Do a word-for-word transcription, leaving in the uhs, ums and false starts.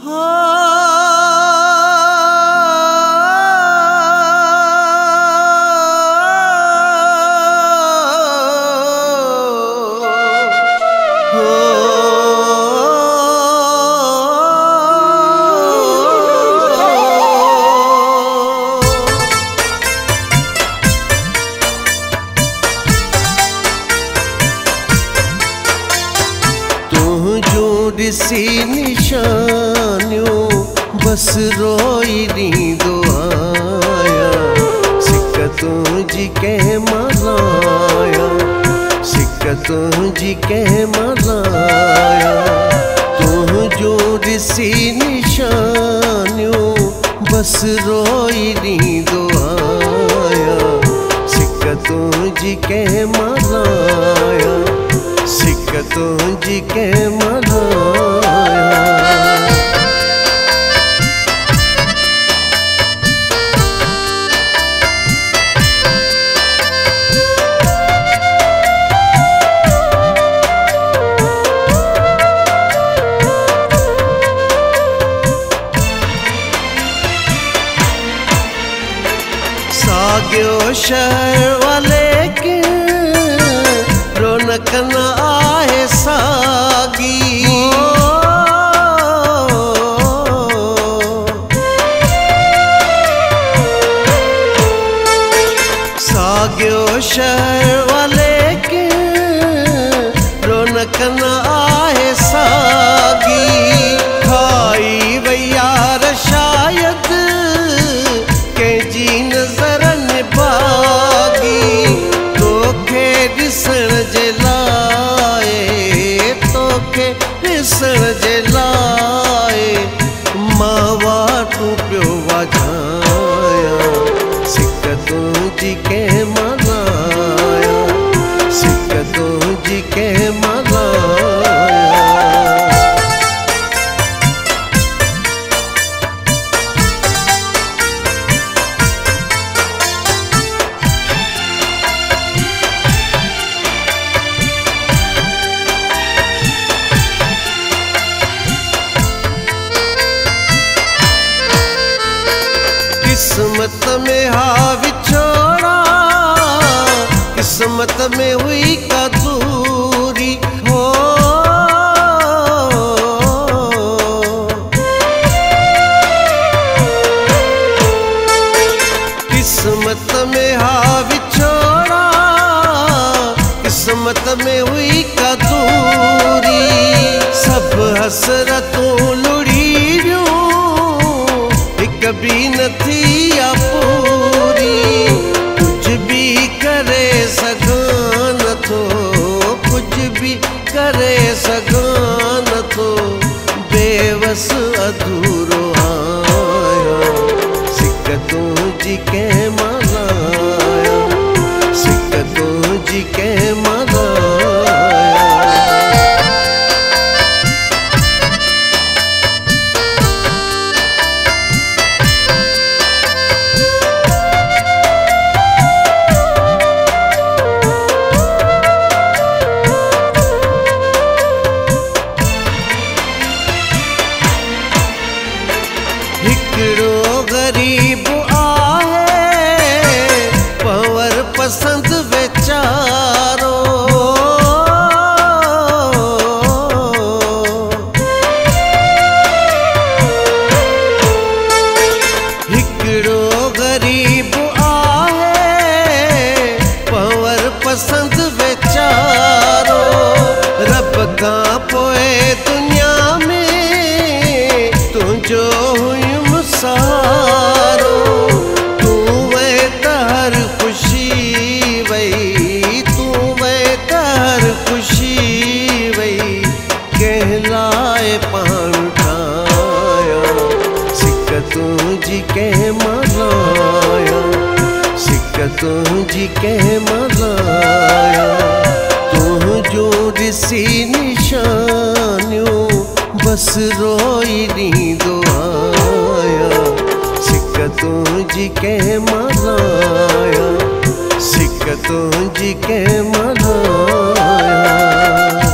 सी निशानियों बस रोई नींदो आया सिकतों जी के मलाया सिकतों जी के मलाया तू जो सी निशानियों बस रोई नींदो आया सिकतों जी के मलाया सिकतों जी के मलाया। साग्यो शहर वाले के रौनक न आए सागी साग्यो शहर वाले के रौनक न आए सागी खाई वैयार शायद के जी नजर निभागी तोखे ॾिसण जे लाए तोखे ॾिसण जे लाए मां वाटू पियो वाजाया सिकतों जी के मलाया सिकतों जी के मलाया। किस्मत में हा विछोड़ा किस्मत में हुई का दूरी हो किस्मत में हा विछोड़ा किस्मत में हुई का दूरी सब हसरतों लुड़ी वियूं कभी न थी या पूरी कुछ भी करे सगान थो कुछ भी करे सगान थो बेवस अधूरो आया सिकतों जी के मलाया सिकतों जी के मलाया। हिकड़ो गरीब आहे पवर पसंद बेचारो हिकड़ो गरीब आहे पवर पसंद बेचारो रब का पोए दुनिया में तुझो सारो तू वे तहर खुशी वई तू वे तहर खुशी वई कहलाए पान ठाया सिकतों जी के मलाया सिकतों जी के मलाया तू जो सी निशानियों बस रोई नींदो आया सिकतों जी के मलाया सिकतों जी के मलाया।